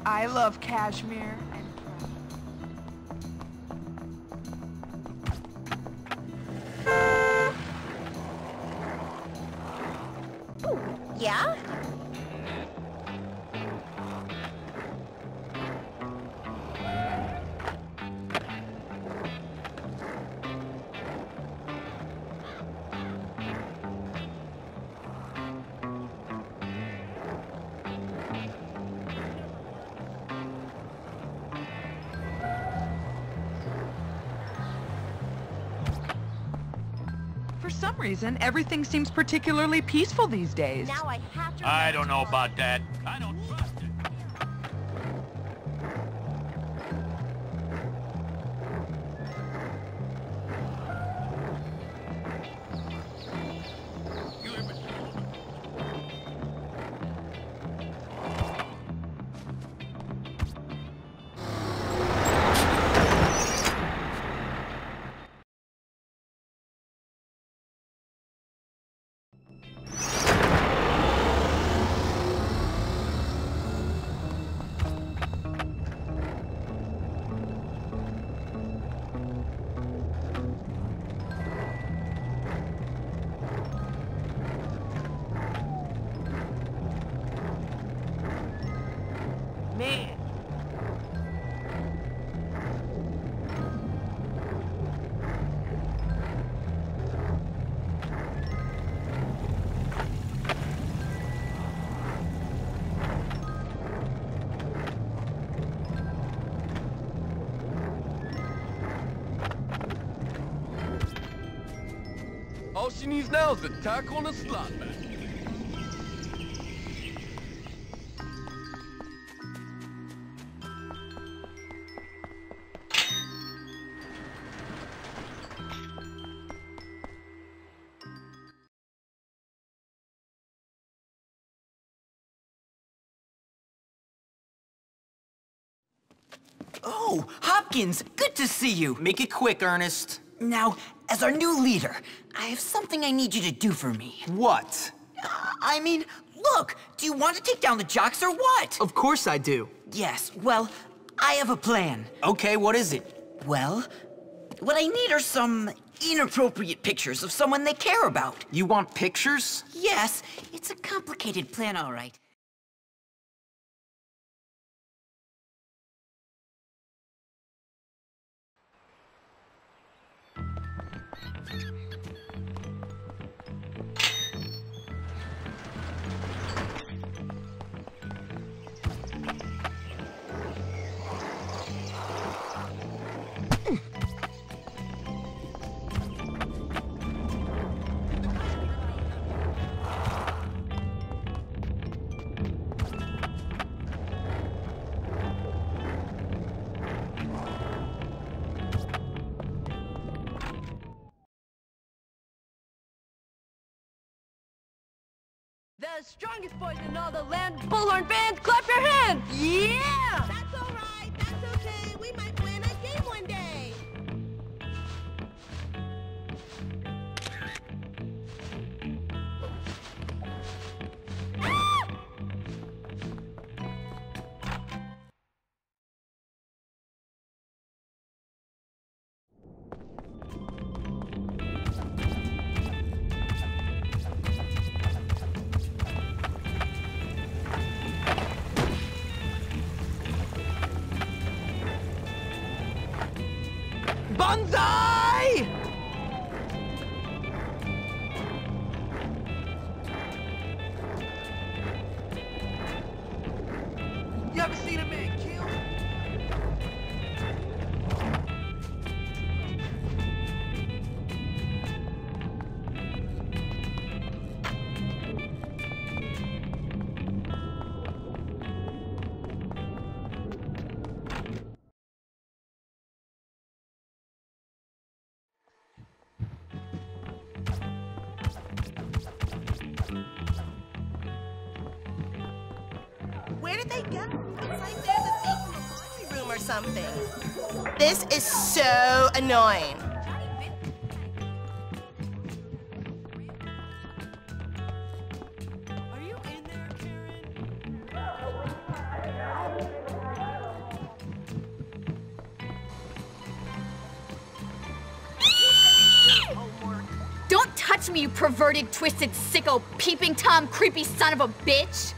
I love cashmere and Yeah? For some reason, everything seems particularly peaceful these days. Now I have to. I don't know about that. I don't trust it. Man. All she needs now is a tackle and a slot back. Oh, Hopkins, good to see you. Make it quick, Ernest. Now, as our new leader, I have something I need you to do for me. What? I mean, look, do you want to take down the jocks or what? Of course I do. Yes, well, I have a plan. Okay, what is it? Well, what I need are some inappropriate pictures of someone they care about. You want pictures? Yes, it's a complicated plan, all right. The strongest boys in all the land, Bullhorn fans, clap your hands! Yeah! That's all right. That's okay. We might win a game one day. Banzai! You ever seen a man kill? Where did they go? It's like there's a thief in the laundry room or something. This is so annoying. Are you in there, Karen? touch me, you perverted, twisted, sicko, peeping Tom, creepy son of a bitch!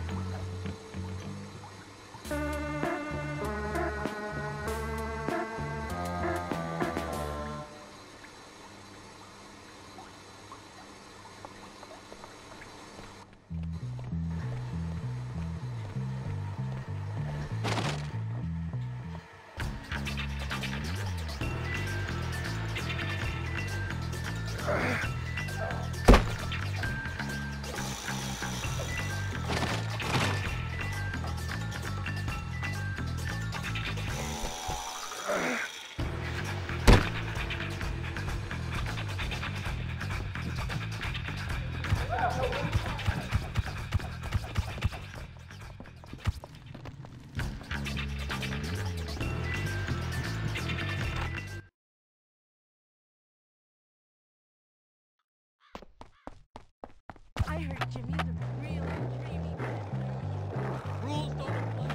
I heard Jimmy's a really dreamy man. Rules don't apply.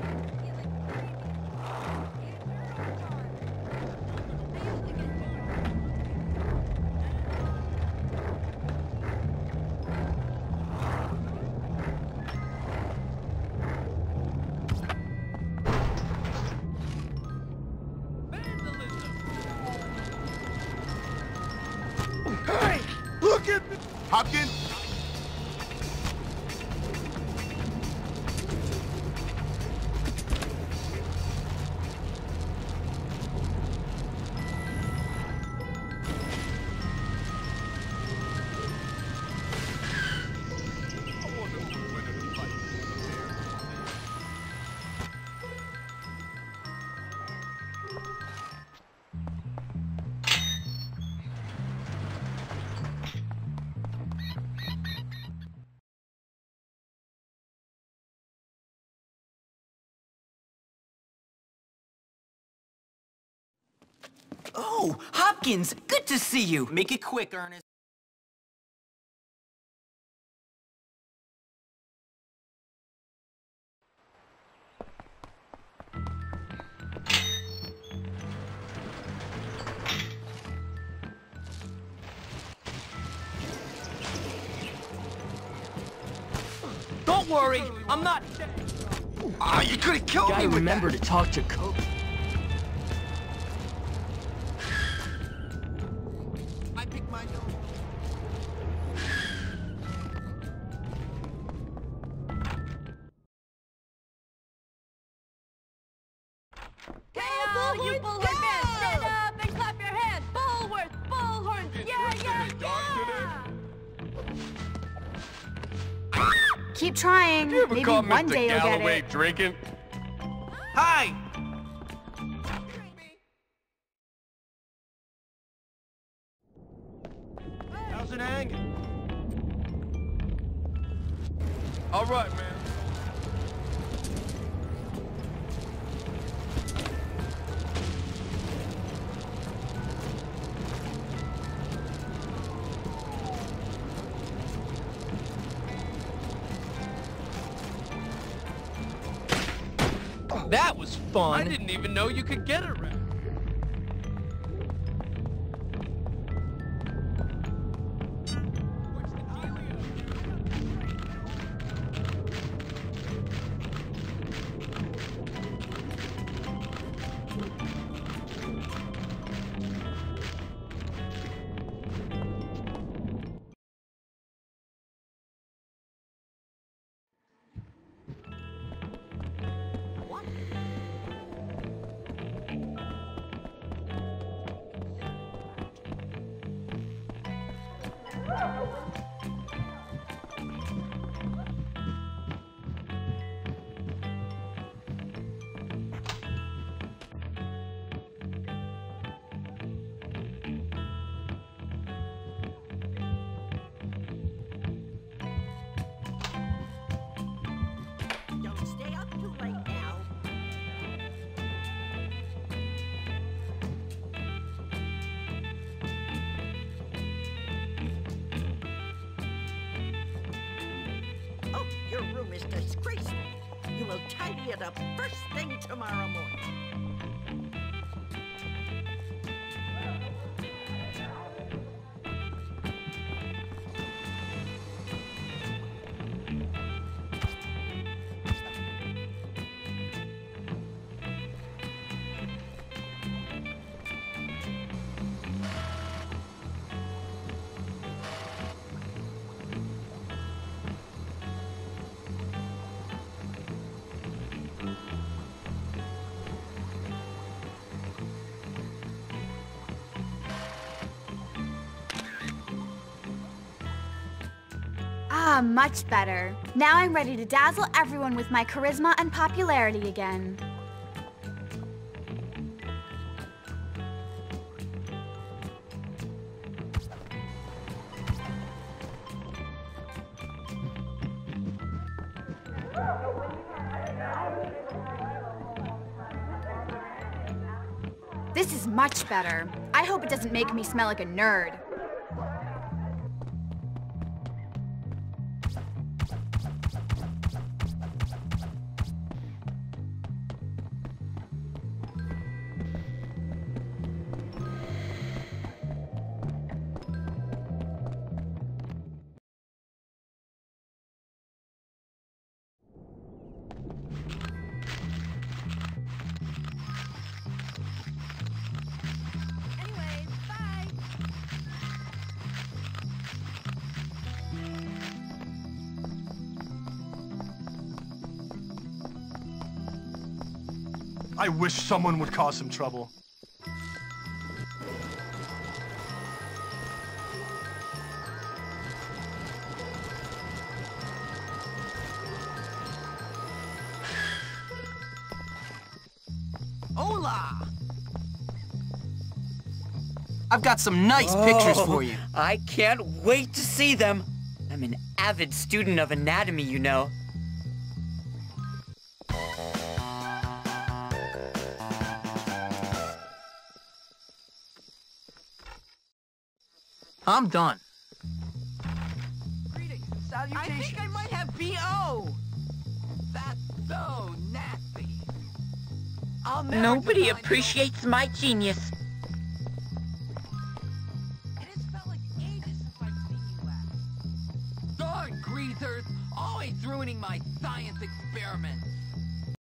Hey! Look at me! Hopkins! Oh, Hopkins, good to see you. Make it quick, Ernest. Don't worry, I'm not dead. Ah, you could have killed me Gotta with remember that. to talk to Coke. I picked my nose. Hey, all you Bullhorn fans, stand up and clap your hands! Bullworth, Bullhorns, yeah, yeah, yeah! Keep trying. You ever Maybe caught one Mr. day you'll get Galloway it. drinking? Hi! How's it hanging? All right, man. That was fun. I didn't even know you could get around. Don't stay up too late now. Oh, your room is disgraceful. You will tidy it up first thing tomorrow morning. Much better. Now I'm ready to dazzle everyone with my charisma and popularity again. This is much better. I hope it doesn't make me smell like a nerd. I wish someone would cause some trouble. Hola! I've got some nice pictures for you. I can't wait to see them. I'm an avid student of anatomy, you know. I'm done. Greetings, I salutations. think I might have BO. That's so nasty. I'll never Nobody deny appreciates my genius.